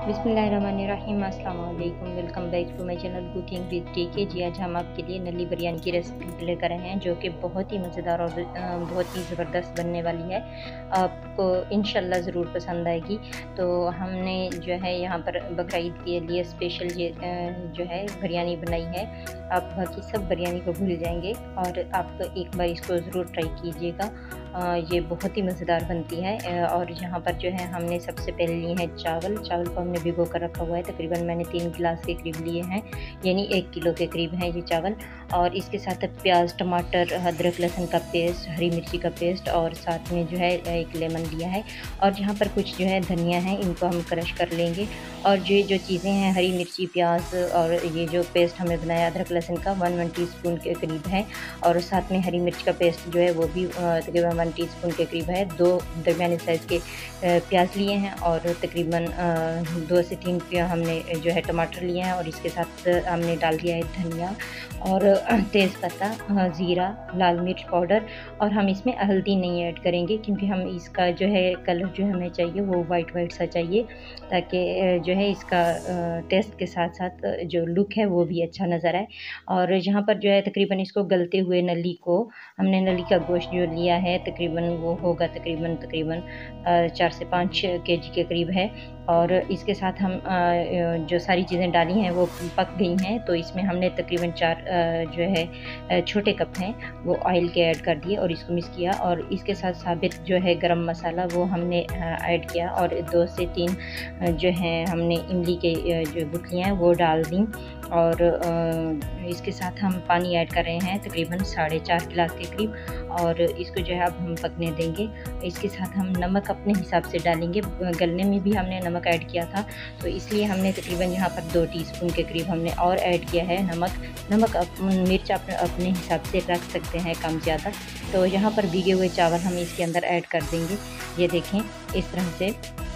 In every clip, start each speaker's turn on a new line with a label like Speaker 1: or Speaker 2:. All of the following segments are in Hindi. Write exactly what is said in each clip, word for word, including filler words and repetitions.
Speaker 1: बिस्मिल्लाहिर्रहमानिर्रहीम अस्सलाम वालेकुम। Welcome back to my channel cooking with TK. जी आज हम आपके लिए नली बिरयानी की रेसिपी लेकर आए हैं जो कि बहुत ही मज़ेदार और बहुत ही ज़बरदस्त बनने वाली है। आपको इंशाल्लाह ज़रूर पसंद आएगी। तो हमने जो है यहाँ पर बकरा ईद के लिए स्पेशल ये जो है बिरयानी बनाई है। आप बाकी सब बिरयानी को भूल जाएंगे और आप एक बार इसको ज़रूर ट्राई कीजिएगा। ये बहुत ही मज़ेदार बनती है। और यहाँ पर जो है हमने सबसे पहले लिए हैं चावल। चावल को हमने भिगो कर रखा हुआ है। तकरीबन मैंने तीन गिलास के करीब लिए हैं, यानी एक किलो के करीब हैं ये चावल। और इसके साथ प्याज, टमाटर, अदरक लहसुन का पेस्ट, हरी मिर्ची का पेस्ट और साथ में जो है एक लेमन लिया है। और यहाँ पर कुछ जो है धनिया है, इनको हम क्रश कर लेंगे। और ये जो चीज़ें हैं हरी मिर्ची, प्याज और ये जो पेस्ट हमने बनाया अदरक लहसुन का वन वन टी स्पून के करीब है। और साथ में हरी मिर्च का पेस्ट जो है वो भी तकरीबन वन टीस्पून के करीब है। दो दरमियाने साइज़ के प्याज लिए हैं और तकरीबन दो से तीन हमने जो है टमाटर लिए हैं। और इसके साथ हमने डाल दिया है धनिया और तेज़पत्ता, ज़ीरा, लाल मिर्च पाउडर। और हम इसमें हल्दी नहीं ऐड करेंगे क्योंकि हम इसका जो है कलर जो हमें चाहिए वो वाइट वाइट सा चाहिए, ताकि जो है इसका टेस्ट के साथ साथ जो लुक है वो भी अच्छा नज़र आए। और यहाँ पर जो है तकरीबन इसको गलते हुए नली को हमने नली का गोश्त जो लिया है तकरीबन वो होगा तकरीबन तकरीबन चार से पाँच के जी के करीब है। और इसके साथ हम जो सारी चीज़ें डाली हैं वो पक गई हैं। तो इसमें हमने तकरीबन चार जो है छोटे कप हैं वो ऑयल के ऐड कर दिए और इसको मिक्स किया। और इसके साथ साबित जो है गरम मसाला वो हमने ऐड किया। और दो से तीन जो है हमने इमली के जो गुठलियाँ हैं वो डाल दी। और इसके साथ हम पानी ऐड कर रहे हैं तकरीबन साढ़े चार गिलास के करीब। और इसको जो है अब हम पकने देंगे। इसके साथ हम नमक अपने हिसाब से डालेंगे। गलने में भी हमने नमक ऐड किया था, तो इसलिए हमने तकरीबन यहाँ पर दो टीस्पून के करीब हमने और ऐड किया है नमक। नमक अप, मिर्च आप अपने हिसाब से रख सकते हैं कम ज़्यादा। तो यहाँ पर भीगे हुए चावल हम इसके अंदर ऐड कर देंगे। ये देखें इस तरह से।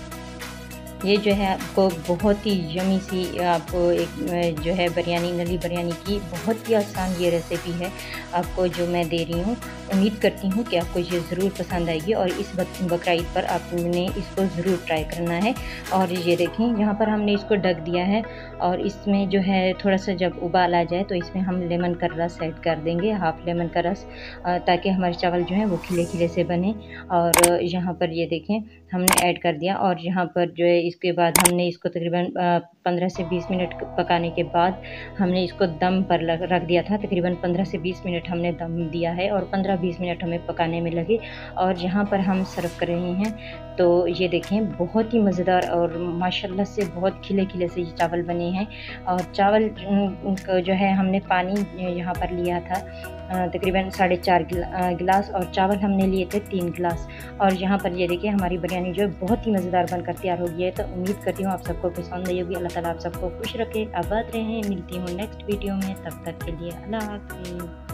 Speaker 1: ये जो है आपको बहुत ही यमी सी आपको एक जो है बिरयानी नली बिरयानी की बहुत ही आसान ये रेसिपी है आपको जो मैं दे रही हूँ। उम्मीद करती हूँ कि आपको ये ज़रूर पसंद आएगी और इस बकरा ईद पर आपने इसको ज़रूर ट्राई करना है। और ये देखें यहाँ पर हमने इसको ढक दिया है और इसमें जो है थोड़ा सा जब उबाल आ जाए तो इसमें हम लेमन का रस ऐड कर देंगे, हाफ़ लेमन का रस, ताकि हमारे चावल जो हैं वो खिले खिले से बने। और यहाँ पर ये देखें हमने ऐड कर दिया। और यहाँ पर जो है इसके बाद हमने इसको तकरीबन पंद्रह से बीस मिनट पकाने के बाद हमने इसको दम पर रख दिया था। तकरीबन पंद्रह से बीस मिनट हमने दम दिया है और पंद्रह बीस मिनट हमें पकाने में लगे। और यहाँ पर हम सर्व कर रहे हैं। तो ये देखें बहुत ही मज़ेदार और माशाल्लाह से बहुत खिले खिले से ये चावल बने हैं। और चावल को जो है हमने पानी यहाँ पर लिया था तकरीबन साढ़े चार गिलास और चावल हमने लिए थे तीन गिलास। और यहाँ पर ये देखिए हमारी बिरयानी जो है बहुत ही मज़ेदार बनकर तैयार हो गई है। तो उम्मीद करती हूँ आप सबको पसंद आई होगी। अल्लाह ताला आप सबको खुश रखे, आबाद रहें। मिलती हूँ नेक्स्ट वीडियो में, तब तक के लिए अल्लाह हाफ़िज़।